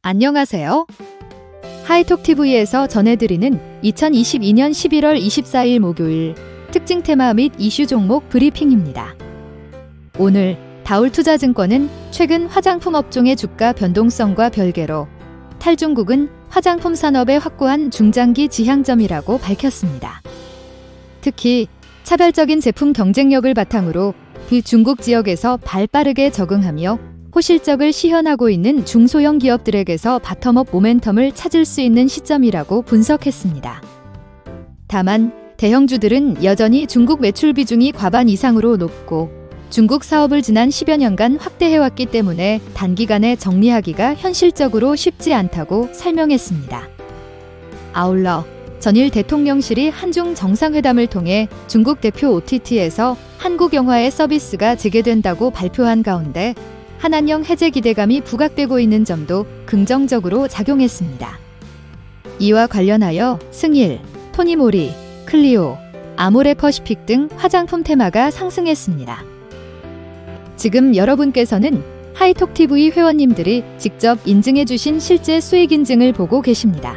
안녕하세요. 하이톡TV에서 전해드리는 2022년 11월 24일 목요일 특징 테마 및 이슈 종목 브리핑입니다. 오늘 다올투자증권은 최근 화장품 업종의 주가 변동성과 별개로 탈중국은 화장품 산업에 확고한 중장기 지향점이라고 밝혔습니다. 특히 차별적인 제품 경쟁력을 바탕으로 비중국 지역에서 발빠르게 적응하며 호실적을 시현하고 있는 중소형 기업들에게서 바텀업 모멘텀을 찾을 수 있는 시점이라고 분석했습니다. 다만 대형주들은 여전히 중국 매출 비중이 과반 이상으로 높고 중국 사업을 지난 10여 년간 확대해왔기 때문에 단기간에 정리하기가 현실적으로 쉽지 않다고 설명했습니다. 아울러 전일 대통령실이 한중 정상회담을 통해 중국 대표 OTT에서 한국 영화의 서비스가 재개된다고 발표한 가운데 한한령 해제 기대감이 부각되고 있는 점도 긍정적으로 작용했습니다. 이와 관련하여 승일, 토니모리, 클리오, 아모레퍼시픽 등 화장품 테마가 상승했습니다. 지금 여러분께서는 하이톡TV 회원님들이 직접 인증해주신 실제 수익 인증을 보고 계십니다.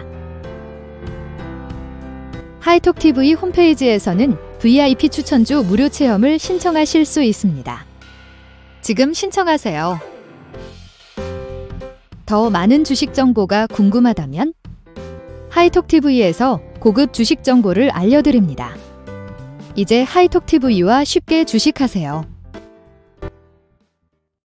하이톡TV 홈페이지에서는 VIP 추천주 무료 체험을 신청하실 수 있습니다. 지금 신청하세요. 더 많은 주식 정보가 궁금하다면 하이톡TV에서 고급 주식 정보를 알려드립니다. 이제 하이톡TV와 쉽게 주식하세요.